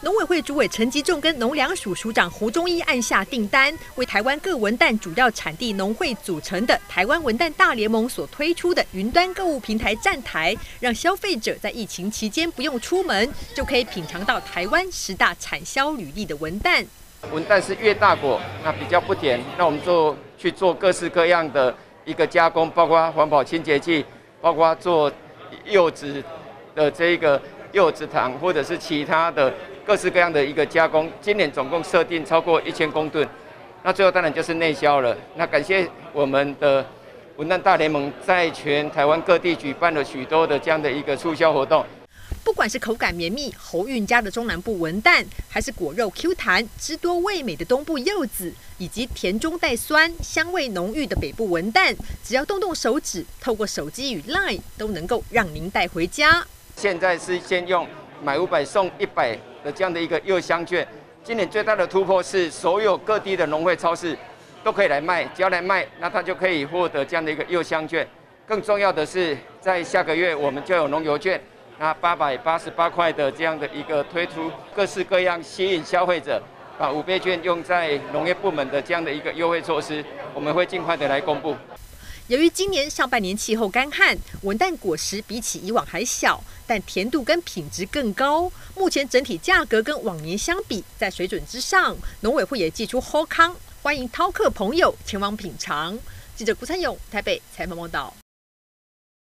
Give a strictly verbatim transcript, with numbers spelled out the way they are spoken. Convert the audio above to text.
农委会主委陈吉仲跟农粮署署长胡忠一按下订单，为台湾各文旦主要产地农会组成的台湾文旦大联盟所推出的云端购物平台站台，让消费者在疫情期间不用出门，就可以品尝到台湾十大产销履历的文旦。 文旦是越大果，那比较不甜，那我们做去做各式各样的一个加工，包括环保清洁剂，包括做柚子的这一个柚子糖，或者是其他的各式各样的一个加工。今年总共设定超过一千公吨，那最后当然就是内销了。那感谢我们的文旦大联盟在全台湾各地举办了许多的这样的一个促销活动。 不管是口感绵密、侯韵家的中南部文旦，还是果肉 Q 弹、汁多味美的东部柚子，以及甜中带酸、香味浓郁的北部文旦，只要动动手指，透过手机与 LINE 都能够让您带回家。 现在是先用买五百送一百的这样的一个柚香券。今年最大的突破是，所有各地的农会超市都可以来卖，只要来卖，那他就可以获得这样的一个柚香券。更重要的是，在下个月我们就有农油券。那八百八十八块的这样的一个推出，各式各样吸引消费者，把五倍券用在农业部门的这样的一个优惠措施，我们会尽快的来公布。 由于今年上半年气候干旱，文旦果实比起以往还小，但甜度跟品质更高。目前整体价格跟往年相比，在水准之上。农委会也祭出好康，欢迎饕客朋友前往品尝。记者顾灿勇台北采访报道。